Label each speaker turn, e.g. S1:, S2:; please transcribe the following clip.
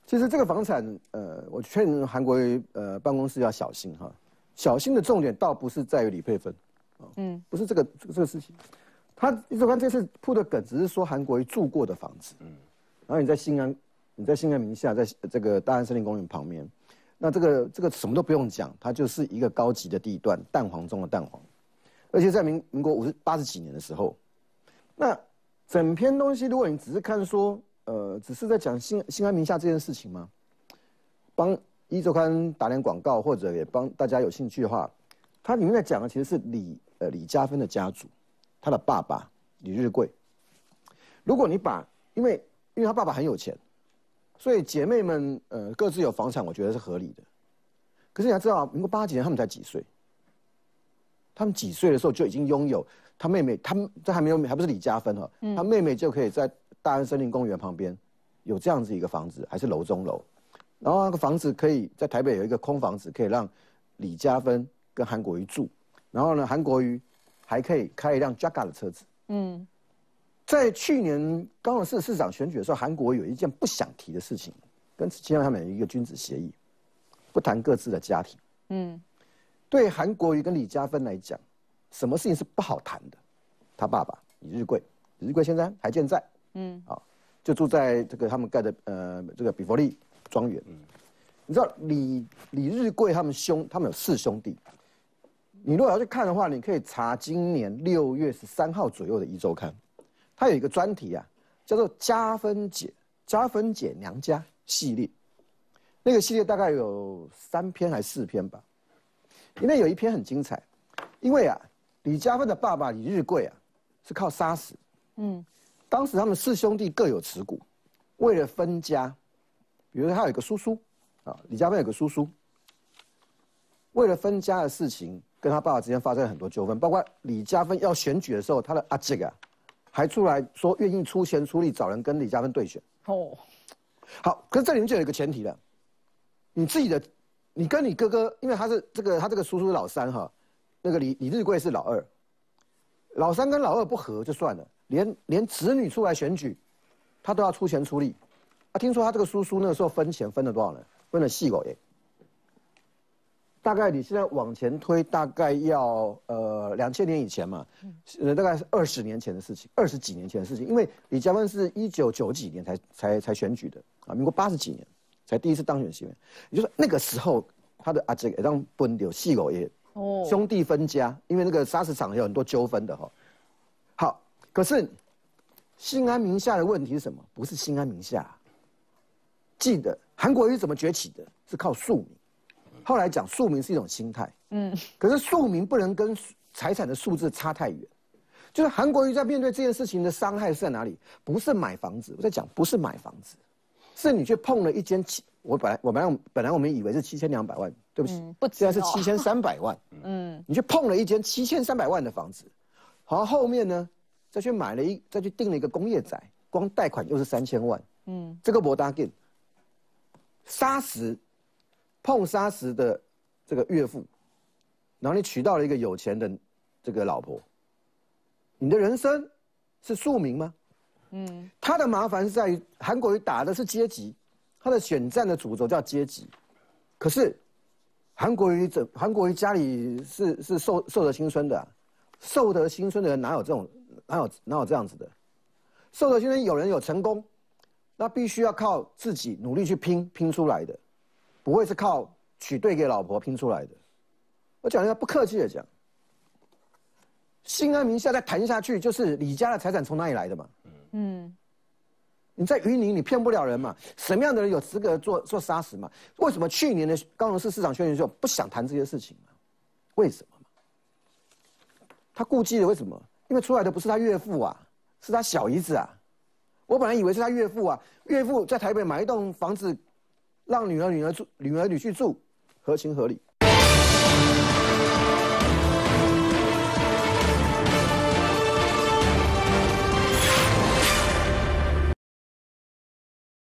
S1: 其实这个房产，我劝韩国瑜办公室要小心哈。小心的重点倒不是在于李佩芬，不是这个事情。他一直看这次铺的梗，只是说韩国瑜住过的房子，然后你在新安名下，在这个大安森林公园旁边，那这个什么都不用讲，它就是一个高级的地段，蛋黄中的蛋黄，而且在民国80几年的时候，那整篇东西，如果你只是看说，只是在讲新安名下这件事情吗？帮一周刊打点广告，或者也帮大家有兴趣的话，它里面在讲的其实是李嘉芬的家族，他的爸爸李日贵。如果你把因为他爸爸很有钱，所以姐妹们各自有房产，我觉得是合理的。可是你要知道，民国80几年他们才几岁？他们几岁的时候就已经拥有他妹妹，这还不是李嘉芬哈，他妹妹就可以在大安森林公园旁边有这样子一个房子，还是楼中楼。然后那个房子可以在台北有一个空房子，可以让李嘉芬跟韩国瑜住。然后呢，韩国瑜还可以开一辆 Jaga 的车子。在去年高雄市市长选举的时候，韩国瑜有一件不想提的事情，跟陈其迈他们有一个君子协议，不谈各自的家庭。对韩国瑜跟李嘉芬来讲，什么事情是不好谈的？他爸爸李日贵先生还健在。就住在这个他们盖的这个比佛利庄园。你知道李日贵他们有4兄弟。你如果要去看的话，你可以查今年6月13号左右的《一周刊》，它有一个专题啊，叫做加分姐娘家系列。那个系列大概有3篇还是4篇吧。里面有一篇很精彩，因为啊，李嘉芬的爸爸李日贵啊是靠杀死。当时他们4兄弟各有持股，为了分家，比如说他有一个叔叔，李嘉芬有个叔叔，为了分家的事情，跟他爸爸之间发生了很多纠纷，包括李嘉芬要选举的时候，他的阿姐啊，还出来说愿意出钱出力找人跟李嘉芬对选。好，可是这里面就有一个前提了，你跟你哥哥，因为他这个叔叔是老3哈，那个李日贵是老2，老3跟老2不合就算了。连子女出来选举，他都要出钱出力。听说他这个叔叔那个时候分钱分了多少呢？分了4个亿。大概你现在往前推，大概要2000年以前嘛，大概是20年前的事情，20几年前的事情。因为李嘉芬是1990几年才选举的啊，民国80几年才第一次当选席位。也就是那个时候，他的这个让分掉4个亿，兄弟分家，因为那个砂石场有很多纠纷的哈。好。可是，新安名下的问题是什么？不是新安名下。记得韩国瑜怎么崛起的？是靠庶民。后来讲庶民是一种心态。可是庶民不能跟财产的数字差太远。就是韩国瑜在面对这件事情的伤害是在哪里？不是买房子，我在讲不是买房子，是你去碰了一间本来我们以为是7200万，对不起，现在是7300万。你去碰了一间7300万的房子，然后后面呢？再去订了一个工业宅，光贷款又是3000万。这个没搭紧。碰砂石的这个岳父，然后你娶到了一个有钱的这个老婆，你的人生是庶民吗？他的麻烦是在于韩国瑜打的是阶级，他的选战的主轴叫阶级，可是韩国瑜家里是受得青春的，受得青春的人哪有这样子的？受得青春有人有成功，那必须要靠自己努力去拼出来的，不会是靠娶对给老婆拼出来的。我讲一下，不客气的讲，新安名下再谈下去，就是李家的财产从哪里来的嘛？你在云林你骗不了人嘛？什么样的人有资格做砂石嘛？为什么去年的高雄市市长选举的时候不想谈这些事情嘛？为什么？他顾忌的为什么？因为出来的不是他岳父啊，是他小姨子啊。我本来以为是他岳父啊，岳父在台北买一栋房子，让女儿女婿住，合情合理。